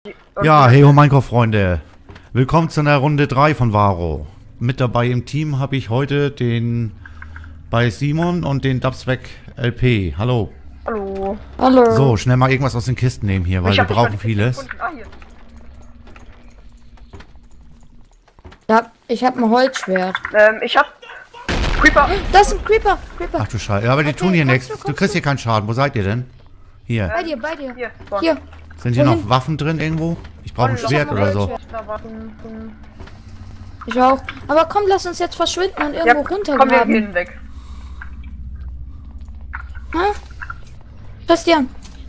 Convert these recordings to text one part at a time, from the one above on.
Ja, hey ho Minecraft-Freunde. Willkommen zu einer Runde 3 von Varo. Mit dabei im Team habe ich heute den bei Simon und den Dubsback LP. Hallo. Hallo. Hallo. So, schnell mal irgendwas aus den Kisten nehmen hier, weil wir brauchen vieles. Ja, ich habe ein Holzschwert. Ich hab Creeper. Das ist ein Creeper. Ach du Scheiße. Ja, aber die tun hier nichts. Du kriegst hier keinen Schaden. Wo seid ihr denn? Hier. Bei dir. Hier. Sind hier wohin? noch Waffen drin irgendwo? Ich brauche ein Ich hab Schwert ein oder so. Ich auch. Aber komm, lass uns jetzt verschwinden und irgendwo Komm, wir runtergraben. gehen weg. Christian.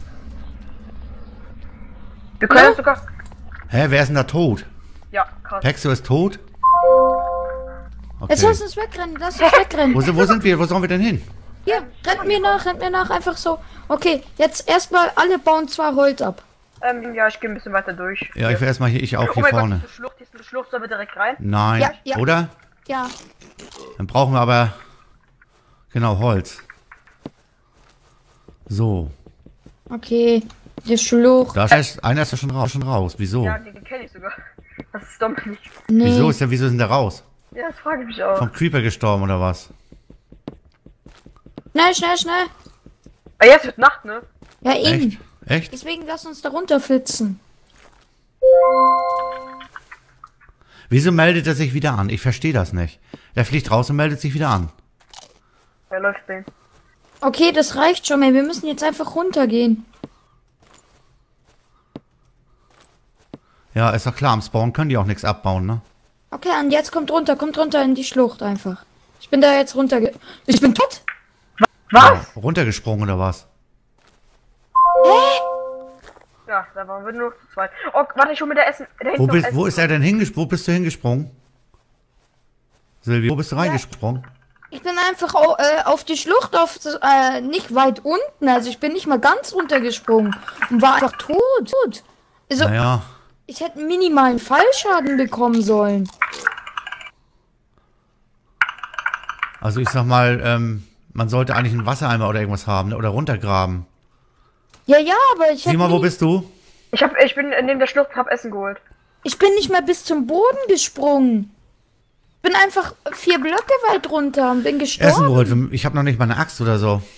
Wir können Ja? jetzt sogar... Hä, wer ist denn da tot? Ja, krass. Pexo ist tot? Jetzt Okay. lass uns wegrennen. Lass uns wegrennen. Wo sind wir? Wo sollen wir denn hin? Hier, rennt mir nach. Einfach so. Okay, jetzt erstmal alle bauen zwar Holz ab. Ja, ich gehe ein bisschen weiter durch. Ja, ich will erstmal hier, ich auch Oh hier mein Gott, vorne. hier ist eine Schlucht, sollen wir direkt rein? Nein. Ja, ja. Oder? Ja. Dann brauchen wir aber genau Holz. So. Okay. Die Schlucht. Da ist einer ist ja schon raus. Wieso? Ja, den kenne ich sogar. Das ist Dominik. Nee. Wieso ist denn der raus? Ja, das frage ich mich auch. Vom Creeper gestorben oder was? Schnell. Ah, jetzt wird Nacht, ne? Ja, eben. Echt? Echt? Deswegen lass uns da runterflitzen. Wieso meldet er sich wieder an? Ich verstehe das nicht. Er fliegt raus und meldet sich wieder an. Er läuft den. Okay, das reicht schon, ey. Wir müssen jetzt einfach runtergehen. Ja, ist doch klar, am Spawn können die auch nichts abbauen, ne? Okay, und jetzt kommt runter in die Schlucht einfach. Ich bin da jetzt Ich bin tot? Was? Ja, runtergesprungen oder was? Ja, da waren wir nur zu zweit. Oh, warte, ich hol mir da Essen. Da hinten noch Essen. Wo ist er denn hingesprungen? Wo bist du hingesprungen? Silvio, wo bist du reingesprungen? Ich bin einfach auf die Schlucht, nicht weit unten. Also ich bin nicht mal ganz runtergesprungen. Und war einfach tot. Also, Naja, ich hätte einen minimalen Fallschaden bekommen sollen. also ich sag mal, man sollte eigentlich einen Wassereimer oder irgendwas haben, ne? Oder runtergraben. Ja, aber ich hätte Simon, wo bist du? Ich bin neben der Schlucht und hab Essen geholt. Ich bin nicht mal bis zum Boden gesprungen. Ich bin einfach 4 Blöcke weit runter und bin gestorben. Essen geholt. Ich habe noch nicht mal eine Axt oder so.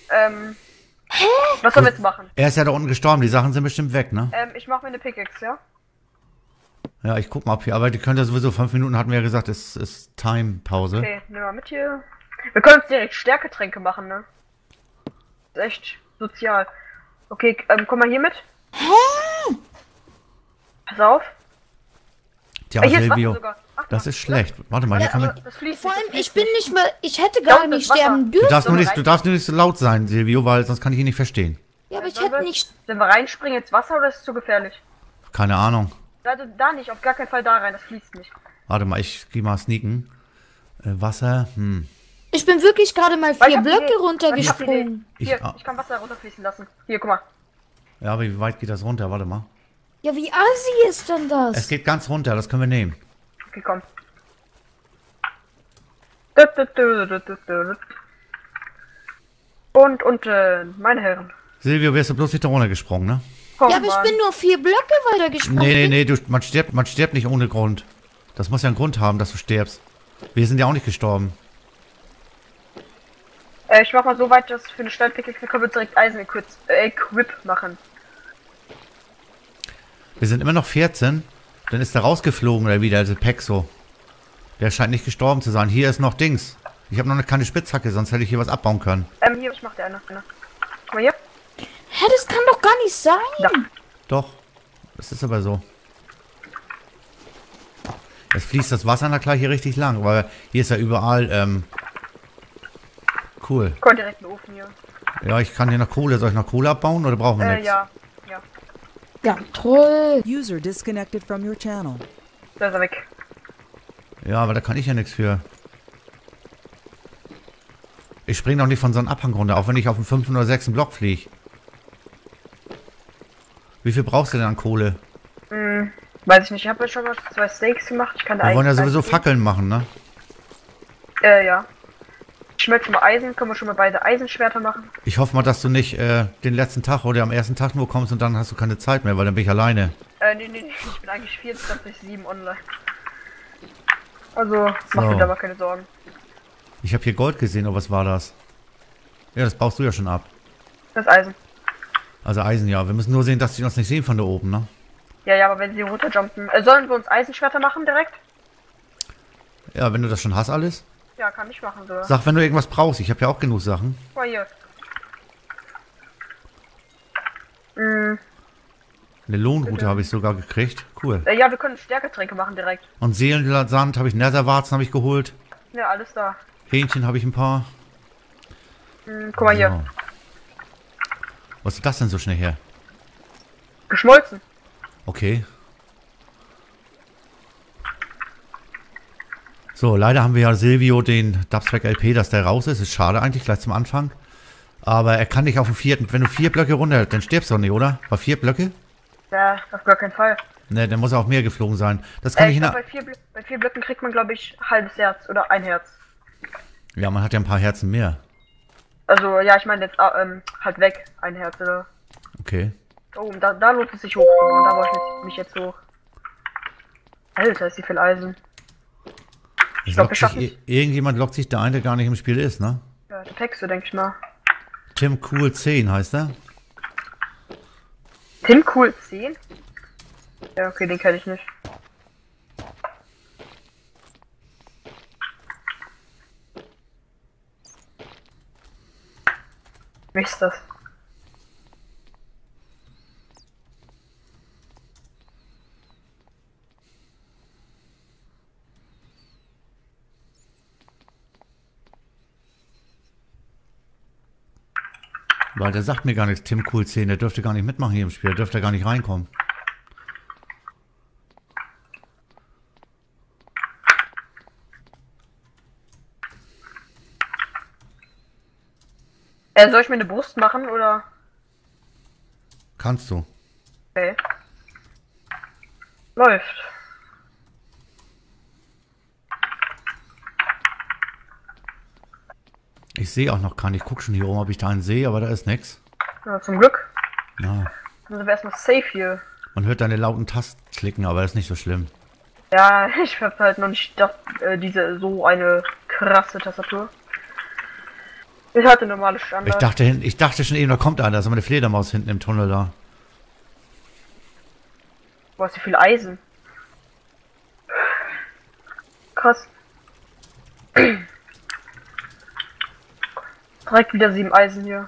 Was sollen wir jetzt machen? Er ist ja da unten gestorben. Die Sachen sind bestimmt weg, ne? Ich mach mir eine Pickaxe, ja? Ja, ich guck mal ob hier. Aber die können ja sowieso 5 Minuten, hatten wir ja gesagt, ist Time-Pause. Okay, nehmen wir mit hier. Wir können uns direkt Stärketränke machen, ne? Das ist echt sozial. Okay, komm mal hier mit. Pass auf. Tja, Hier ist Wasser Silvio, sogar. Ach, das ist schlecht. Warte mal, hier kann man... Das fließt. Vor allem, das fließt ich bin nicht. nicht mal, ich hätte gar Ja, nicht das sterben Wasser. dürfen. Du darfst nur nicht so laut sein, Silvio, weil sonst kann ich ihn nicht verstehen. Ja, aber ich Sollen hätte wir- nicht... Sollen wir reinspringen ins Wasser oder ist es zu gefährlich? Keine Ahnung. Da nicht, auf gar keinen Fall da rein, das fließt nicht. Warte mal, ich geh mal sneaken. Wasser, Ich bin wirklich gerade mal Weil ich 4 hab die Blöcke Idee. runtergesprungen. Hier, Ich- ich kann Wasser runterfließen lassen. Hier, guck mal. Ja, aber wie weit geht das runter? Warte mal. Ja, wie assi ist denn Es das? geht ganz runter, das können wir nehmen. Okay, komm. Und, meine Herren. Silvio, wirst du bloß nicht da runtergesprungen, ne? Komm, Ja, aber ich Mann. bin nur 4 Blöcke weitergesprungen. Nee, man stirbt nicht ohne Grund. Das muss ja einen Grund haben, dass du stirbst. Wir sind ja auch nicht gestorben. Ich mach mal so weit, dass für eine Steinpickaxe können wir direkt Eisen-Equip machen. Wir sind immer noch 14. Dann ist er rausgeflogen oder wieder, also Pexo. Der scheint nicht gestorben zu sein. Hier ist noch Dings. Ich habe noch keine Spitzhacke, sonst hätte ich hier was abbauen können. Hier, ich mach dir eine. Guck mal hier. Hä, das kann doch gar nicht sein. Ja. Doch. Das ist aber so. Jetzt fließt das Wasser na klar hier richtig lang, weil hier ist ja überall, cool. Kommt direkt in den Ofen hier. Ja, ich kann hier noch Kohle. Soll ich noch Kohle abbauen oder brauchen wir nichts? Ja. Ja, toll. User disconnected from your channel. Da ist er weg. Ja, aber da kann ich ja nichts für. Ich spring doch nicht von so einem Abhang runter, auch wenn ich auf den 5. oder 6. Block fliege. Wie viel brauchst du denn an Kohle? Weiß ich nicht, ich habe schon mal 2 Steaks gemacht. Ich kann da Wir wollen ja eigentlich sowieso eins Fackeln machen, ne? geben. Ja. Ich schmecke schon mal Eisen, können wir schon mal beide Eisenschwerter machen. Ich hoffe mal, dass du nicht den letzten Tag oder am ersten Tag nur kommst und dann hast du keine Zeit mehr, weil dann bin ich alleine. Nee, ich bin eigentlich 24/7 online. Also, mach dir da aber keine Sorgen. Ich habe hier Gold gesehen, aber was war das? Ja, das baust du ja schon ab. Das Eisen. Also Eisen, ja. Wir müssen nur sehen, dass die uns nicht sehen von da oben, ne? Ja, aber wenn sie runterjumpen. Sollen wir uns Eisenschwerter machen direkt? Ja, wenn du das schon hast alles. Ja, kann ich machen sogar. Sag, wenn du irgendwas brauchst. Ich habe ja auch genug Sachen. Guck mal hier. Eine Lohnroute habe ich sogar gekriegt. Cool. Ja, wir können Stärketränke machen direkt. Und Seelensand habe ich, Netherwarzen habe ich geholt. Ja, alles da. Hähnchen habe ich ein paar. Guck mal hier. So. Was ist das denn so schnell her? Geschmolzen. Okay. So, leider haben wir ja Silvio den Dubsback LP, dass der raus ist. Ist schade eigentlich, gleich zum Anfang. Aber er kann nicht auf den vierten. Wenn du 4 Blöcke runter, dann stirbst du doch nicht, oder? Bei 4 Blöcke? Ja, auf gar keinen Fall. Ne, dann muss er auch mehr geflogen sein. Das kann ich Ich in glaub, bei 4 Blöcken kriegt man, glaube ich, halbes Herz oder ein Herz. Ja, man hat ja ein paar Herzen mehr. Also, ja, ich meine jetzt halt weg, ein Herz, oder? Okay. Oh, da lohnt es sich hochzubauen, da baue ich mich jetzt hoch. Alter, ist hier viel Eisen. Ich glaube, wir schaffen es. Irgendjemand lockt sich da ein, der gar nicht im Spiel ist, ne? Ja, der Texte, denke ich mal. Tim Cool 10 heißt er. Tim Cool 10? Ja, okay, den kenne ich nicht. Wie ist das? Weil der sagt mir gar nichts, Tim Cool 10, der dürfte gar nicht mitmachen hier im Spiel, der dürfte gar nicht reinkommen. Soll ich mir eine Brust machen, oder? Kannst du. Okay. Läuft. Ich sehe auch noch keinen. Ich gucke schon hier oben, ob ich da einen sehe, aber da ist nichts. Ja, zum Glück. Ja. Dann sind wir erstmal safe hier. Man hört deine lauten Tasten klicken, aber das ist nicht so schlimm. Ja, ich hab halt noch nicht so eine krasse Tastatur. Ich hatte normale Standard. Ich dachte schon eben, da kommt einer, da ist aber eine Fledermaus hinten im Tunnel da. Boah, ist hier viel Eisen. Krass. Direkt wieder 7 Eisen hier.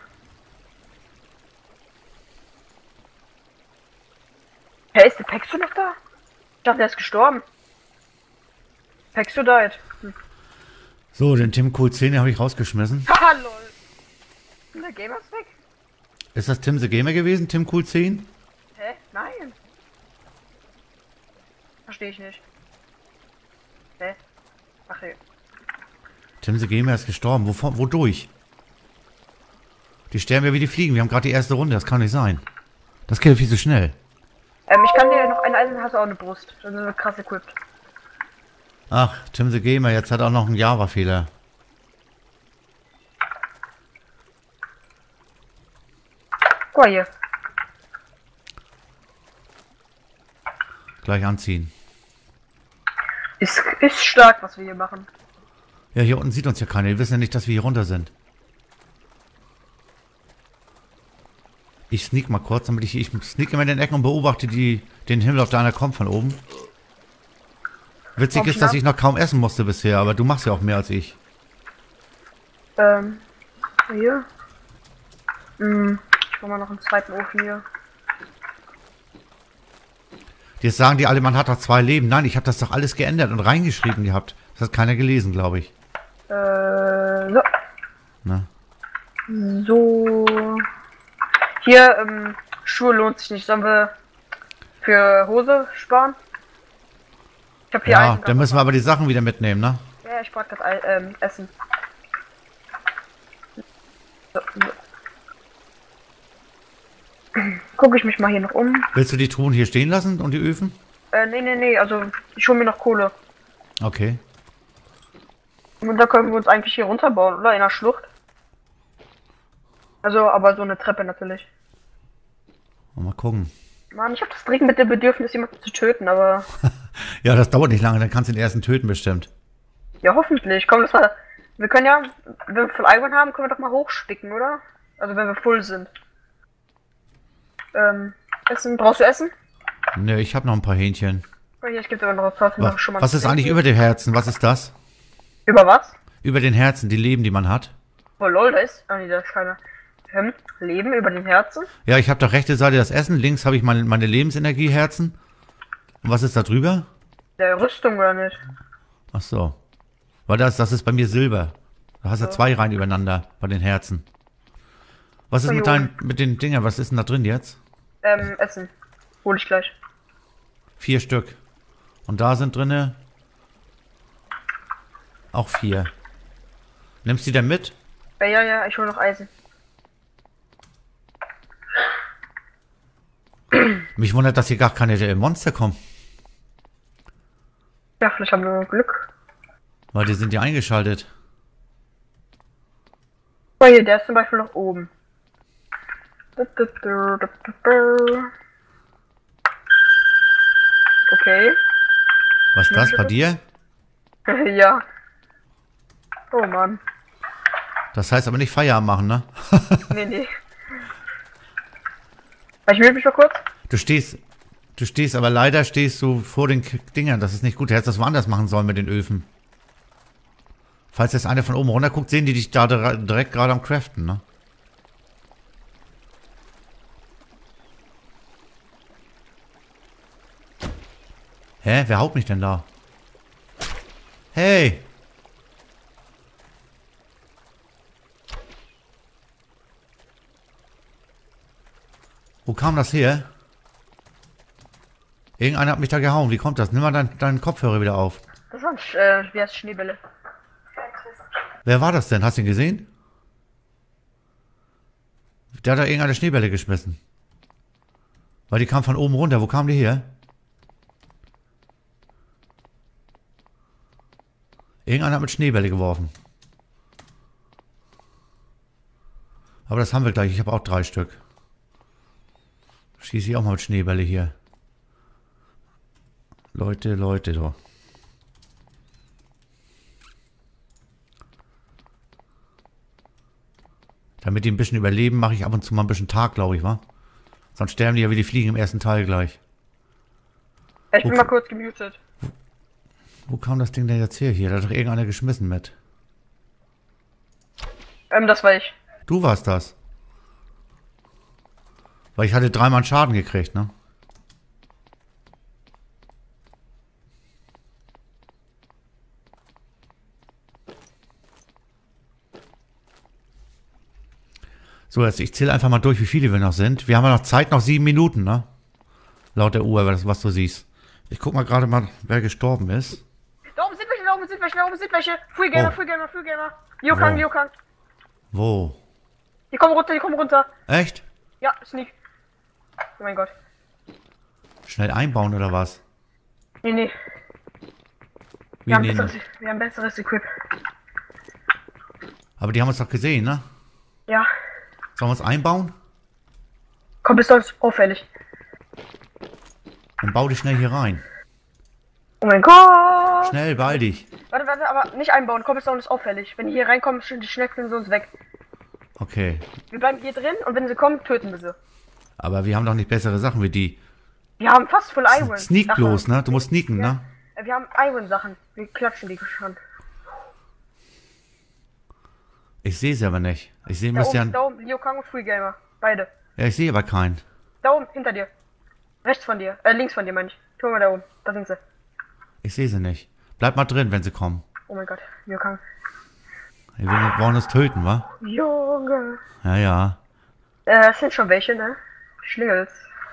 Hey, ist der Pexo noch da? Ich dachte, der ist gestorben. Pexo died. So, den Tim Cool 10 habe ich rausgeschmissen. Haha, lol. Und der Gamer ist weg? Ist das Tim the Gamer gewesen, Tim Cool 10? Hä? Nein. Verstehe ich nicht. Hä? Ach hey. Tim the Gamer ist gestorben. Wodurch? Die sterben ja wie die Fliegen. Wir haben gerade die erste Runde. Das kann nicht sein. Das geht viel zu schnell. Ich kann dir noch ein Eisen, hast du auch eine Brust. Dann sind wir krass equipped. Ach, Tim the Gamer, jetzt hat er auch noch einen Java-Fehler. Guck mal hier. Gleich anziehen. Ist stark, was wir hier machen. Ja, hier unten sieht uns ja keiner. Die wissen ja nicht, dass wir hier runter sind. Ich sneak mal kurz, damit ich sneak immer in den Ecken und beobachte den Himmel, auf der einer kommt von oben. Witzig Komm, ist, dass schnapp. ich noch kaum essen musste bisher, aber du machst ja auch mehr als ich. Hier. Ich mach mal noch einen zweiten Ofen hier. Jetzt sagen die alle, man hat doch 2 Leben. Nein, ich habe das doch alles geändert und reingeschrieben gehabt. Das hat keiner gelesen, glaube ich. So. Na? So. Hier, Schuhe lohnt sich nicht. Sollen wir für Hose sparen? Ich hab hier Ja, Eisen. dann müssen wir aber die Sachen wieder mitnehmen, ne? Ja, ich brauch grad Essen. So. Gucke ich mich mal hier noch um. Willst du die Truhen hier stehen lassen und die Öfen? Nee, also ich hole mir noch Kohle. Okay. Und da können wir uns eigentlich hier runterbauen, oder? In der Schlucht. Also, aber so eine Treppe natürlich. Mal gucken. Mann, ich habe das dringend mit dem Bedürfnis, jemanden zu töten, aber... Ja, das dauert nicht lange, dann kannst du den ersten töten bestimmt. Ja, hoffentlich. Komm, das mal... Wir können ja, wenn wir voll Iron haben, können wir doch mal hochspicken, oder? Also wenn wir full sind. Essen. Brauchst du Essen? Ne, ich habe noch ein paar Hähnchen. Oh, hier, ich gebe dir aber noch was. Schon mal Was ist eigentlich über den Herzen? Was ist das? Über was? Über den Herzen, die Leben, die man hat. Oh lol, da ist... Ah nee, da ist keiner. Leben über den Herzen? Ja, ich habe doch rechte Seite das Essen, links habe ich meine Lebensenergieherzen. Und was ist da drüber? Der Rüstung oder nicht? Ach so. Weil das ist bei mir Silber. Da hast du zwei Reihen übereinander bei den Herzen. Was ist mit den Dingern? Was ist denn da drin jetzt? Essen. Hol ich gleich. 4 Stück. Und da sind drinne auch 4. Nimmst du die denn mit? Ja, ich hole noch Eisen. Mich wundert, dass hier gar keine Monster kommen. Ja, vielleicht haben wir Glück. Weil die sind ja eingeschaltet. Oh hier, der ist zum Beispiel noch oben. Okay. Was ist das bei dir? Ja. Oh Mann. Das heißt aber nicht Feierabend machen, ne? Nee. Ich will mich mal kurz. Du stehst, aber leider stehst du vor den Dingern. Das ist nicht gut. Du hättest das woanders machen sollen mit den Öfen. Falls jetzt einer von oben runter guckt, sehen die dich da direkt gerade am Craften, ne? Hä? Wer haut mich denn da? Hey! Wo kam das her? Irgendeiner hat mich da gehauen. Wie kommt das? Nimm mal deinen Kopfhörer wieder auf. Das waren wie heißt Schneebälle. Wer war das denn? Hast du ihn gesehen? Der hat da irgendeine Schneebälle geschmissen. Weil die kam von oben runter. Wo kam die her? Irgendeiner hat mit Schneebälle geworfen. Aber das haben wir gleich. Ich habe auch 3 Stück. Schieße ich auch mal mit Schneebälle hier. Leute, doch. Damit die ein bisschen überleben, mache ich ab und zu mal ein bisschen Tag, glaube ich, wa? Sonst sterben die ja wie die Fliegen im ersten Teil gleich. Ich bin mal kurz gemutet. Wo kam das Ding denn jetzt her? Hier, da hat doch irgendeiner geschmissen mit. Das war ich. Du warst das. Weil ich hatte 3-mal einen Schaden gekriegt, ne? So, jetzt ich zähle einfach mal durch, wie viele wir noch sind. Wir haben ja noch Zeit, noch 7 Minuten, ne? Laut der Uhr, was du siehst. Ich guck mal gerade mal, wer gestorben ist. Da oben sind welche. Free Gamer. Liu-Kang. Wo? Die kommen runter. Echt? Ja, Sneak. Oh mein Gott. Schnell einbauen oder was? Nee. Wie, Wir haben besseres Equip. Aber die haben uns doch gesehen, ne? Ja. Sollen wir uns einbauen? Komm, bist sonst auffällig. Dann bau dich schnell hier rein. Oh mein Gott. Schnell, beeil dich. Warte, aber nicht einbauen. Komm, bist sonst auffällig. Wenn die hier reinkommen, die schnetzeln sie uns weg. Okay. Wir bleiben hier drin und wenn sie kommen, töten wir sie. Aber wir haben doch nicht bessere Sachen wie die. Wir haben fast Full Iron. Sneak bloß, ne? Du musst sneaken, ja. ne? Wir haben Iron-Sachen. Wir klatschen die schon. Ich sehe sie aber nicht. Ich sehe Da oben, Liu-Kang und Free Gamer. Beide. Ja, ich sehe aber keinen. Da oben, hinter dir. Rechts von dir. Links von dir, meine ich. Guck mal da oben. Da sind sie. Ich sehe sie nicht. Bleib mal drin, wenn sie kommen. Oh mein Gott, Liu-Kang. Wir wollen uns töten, wa? Junge. Ja. Das sind schon welche, ne? Schlingels.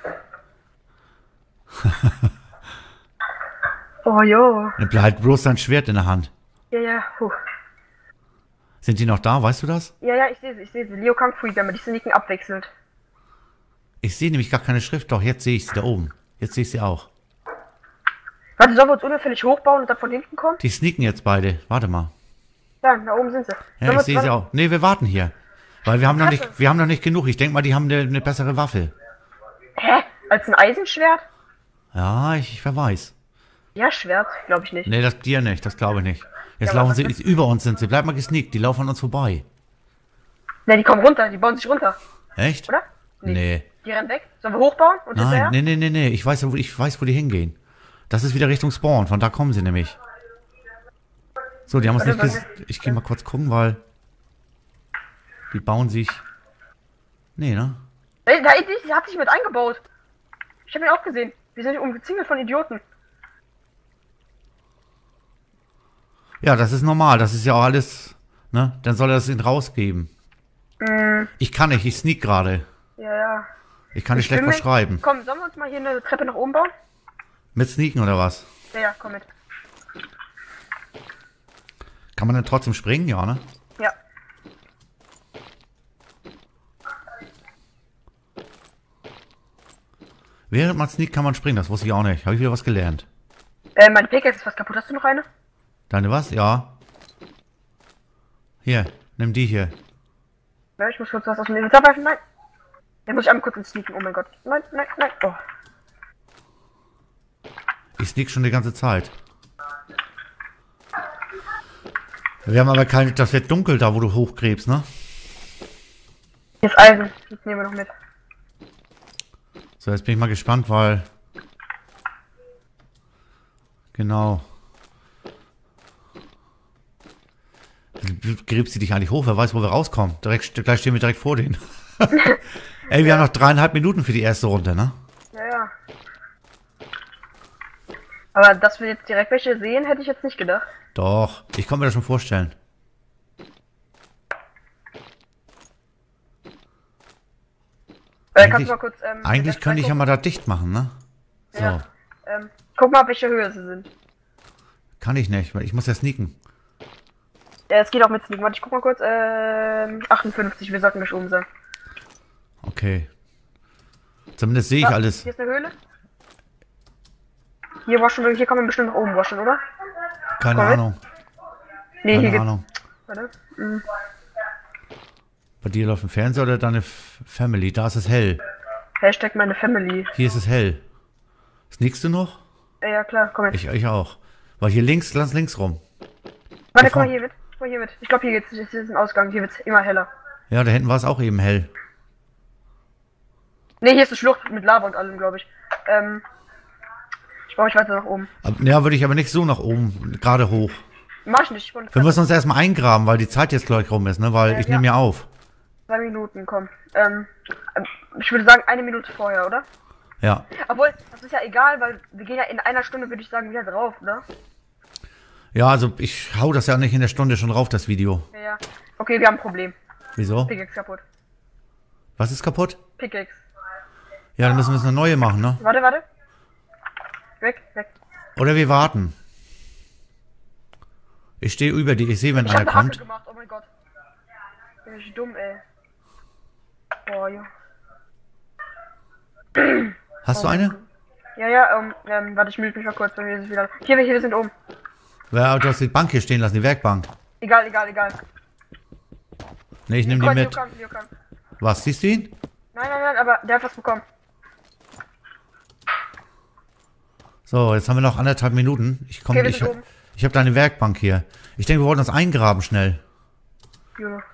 Oh jo. Nimm halt bloß dein Schwert in der Hand. Ja. Sind die noch da, weißt du das? Ja, ich sehe sie. Liu-Kang, Free Gamer, die sneaken abwechselnd. Ich sehe nämlich gar keine Schrift. Doch, jetzt sehe ich sie da oben. Jetzt sehe ich sie auch. Warte, sollen wir uns unauffällig hochbauen und dann von hinten kommen? Die sneaken jetzt beide. Warte mal. Ja, da oben sind sie. Ja, ich sehe sie auch. Nee, wir warten hier. Weil wir haben noch nicht genug. Ich denke mal, die haben eine bessere Waffe. Hä? Als ein Eisenschwert? Ja, wer weiß. Ja, Schwert, glaube ich nicht. Nee, das dir nicht, das glaube ich nicht. Jetzt Ja, laufen was sie, ist über uns sind sie. Bleib mal gesneakt, die laufen an uns vorbei. Ne, die kommen runter, die bauen sich runter, Echt? oder? Nee. Die rennen weg. Sollen wir hochbauen und hinterher? Nein, nee. Ich weiß, wo die hingehen. Das ist wieder Richtung Spawn, von da kommen sie nämlich. So, die haben uns Warte, nicht Ich gehe mal kurz gucken, weil... Die bauen sich... Nee, ne? Ey, die hat sich mit eingebaut. Ich habe ihn auch gesehen. Wir sind umgezingelt von Idioten. Ja, das ist normal. Das ist ja auch alles... Ne? Dann soll er das ihnen rausgeben. Ich kann nicht, ich sneak gerade. Ja. Ich kann nicht schlecht was schreiben. Komm, sollen wir uns mal hier eine Treppe nach oben bauen? Mit Sneaken oder was? Ja, komm mit. Kann man denn trotzdem springen? Ja, ne? Ja. Während man sneakt, kann man springen. Das wusste ich auch nicht. Habe ich wieder was gelernt. Meine Pickaxe ist fast kaputt. Hast du noch eine? Deine was? Ja. Hier, nimm die hier. Ja, ich muss kurz was aus dem Inventar werfen. Nein. Jetzt muss ich einmal kurz ins Sneaken. Oh mein Gott. Nein. Oh. Ich sneak schon die ganze Zeit. Wir haben aber keine... Das wird dunkel da, wo du hochgräbst, ne? Hier ist Eisen. Das nehmen wir noch mit. So, jetzt bin ich mal gespannt, weil... Genau. Gräbst du dich eigentlich hoch? Wer weiß, wo wir rauskommen. Gleich stehen wir direkt vor denen. Ey, wir haben noch 3,5 Minuten für die erste Runde, ne? Ja. Aber dass wir jetzt direkt welche sehen, hätte ich jetzt nicht gedacht. Doch, ich kann mir das schon vorstellen. Kannst du mal kurz, Eigentlich könnte ich ja mal da dicht machen, ne? So. Ja. Guck mal, auf welche Höhe sie sind. Kann ich nicht, weil ich muss ja sneaken. Ja, es geht auch mit Sneaken. Warte, ich guck mal kurz. 58, wir sollten gleich oben sein. Okay. Zumindest sehe ich alles. Hier ist eine Höhle. Hier kann man bestimmt nach oben waschen, oder? Keine Komm mit. Ahnung. Nee, hier Keine geht's. Ahnung. Warte. Bei dir läuft ein Fernseher oder deine Family? Da ist es hell. Hashtag meine Family. Hier ist es hell. Sneakst du noch? Ja, klar, komm mit. Ich auch. Weil hier links, ganz links rum. Warte, komm mal hier mit. Komm mal hier mit. Ich glaube, hier geht's. Hier ist ein Ausgang. Hier wird's immer heller. Ja, da hinten war es auch eben hell. Ne, hier ist eine Schlucht mit Lava und allem, glaube ich. Ich brauche mich weiter nach oben. Ja, würde ich aber nicht so nach oben, gerade hoch. Mach ich nicht. Wir müssen uns erstmal eingraben, weil die Zeit jetzt gleich rum ist, ne? Weil ich nehme ja auf. 2 Minuten, komm. Ich würde sagen, 1 Minute vorher, oder? Ja. Obwohl, das ist ja egal, weil wir gehen ja in einer Stunde, würde ich sagen, wieder drauf, ne? Ja, also ich hau das ja nicht in der Stunde schon rauf, das Video. Ja. Okay, wir haben ein Problem. Wieso? Pickaxe kaputt. Was ist kaputt? Pickaxe. Ja, dann müssen wir uns eine neue machen, ne? Warte. Weg. Oder wir warten. Ich stehe über die, ich sehe, wenn Ich hab einer eine Hacke kommt. gemacht, oh mein Gott. Bin ich dumm, ey. Boah, ja. Hast du eine? Ja, warte, ich melde mich mal kurz, bei mir ist es wieder. Hier, wir sind oben. Ja, du hast die Bank hier stehen lassen, die Werkbank. Egal. Ne, ich nehme die mit. Leo kann. Was, siehst du ihn? Nein, aber der hat was bekommen. So, jetzt haben wir noch 1,5 Minuten. Ich komme, Okay, wir sind oben. ich habe deine Werkbank hier. Ich denke, wir wollten uns eingraben schnell. Ja.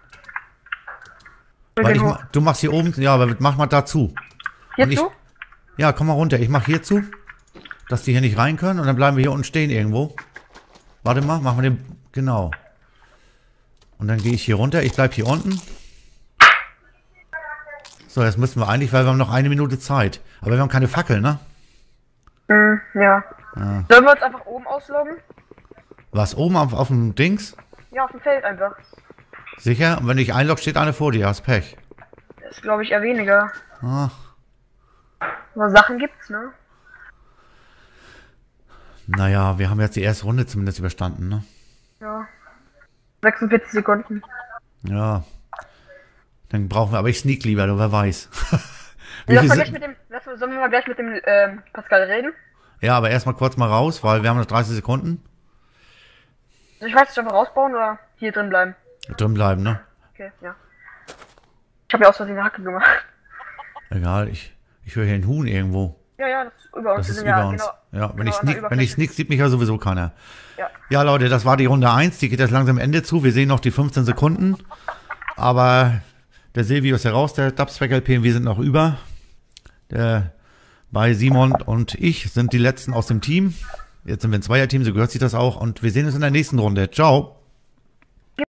Weil du machst hier oben, ja, aber mach mal dazu. Hierzu? Ja, komm mal runter. Ich mach hier zu, dass die hier nicht rein können und dann bleiben wir hier unten stehen irgendwo. Warte mal, machen wir den, genau. Und dann gehe ich hier runter. Ich bleib hier unten. So, jetzt müssen wir eigentlich, weil wir haben noch 1 Minute Zeit. Aber wir haben keine Fackel, ne? Ja. Sollen wir uns einfach oben ausloggen? Was, oben auf dem Dings? Ja, auf dem Feld einfach. Sicher? Und wenn du dich einloggst, steht eine vor dir. Hast Pech. Das ist, glaube ich, eher weniger. Ach. Aber Sachen gibt's, ne? Naja, wir haben jetzt die erste Runde zumindest überstanden, ne? Ja. 46 Sekunden. Ja. Dann brauchen wir, aber ich sneak lieber, wer weiß. Sollen wir mal gleich mit dem Pascal reden? Ja, aber erstmal kurz mal raus, weil wir haben noch 30 Sekunden. Ich weiß nicht, ob wir rausbauen oder hier drin bleiben. Drin bleiben, ne? Okay, ja. Ich habe ja aus Versehen eine Hacke gemacht. Egal, ich Ich höre hier einen Huhn irgendwo. Ja, das ist über uns. Das ist Wir sind über uns. Genau, Ja, wenn genau ich an der sneak, sieht mich ja sowieso keiner. Ja. Ja, Leute, das war die Runde 1. Die geht jetzt langsam Ende zu. Wir sehen noch die 15 Sekunden. Aber der Silvio ist ja raus, der Dubsback LP, und wir sind noch über. Bei Simon und ich sind die letzten aus dem Team. Jetzt sind wir ein Zweierteam, so gehört sich das auch. Und wir sehen uns in der nächsten Runde. Ciao.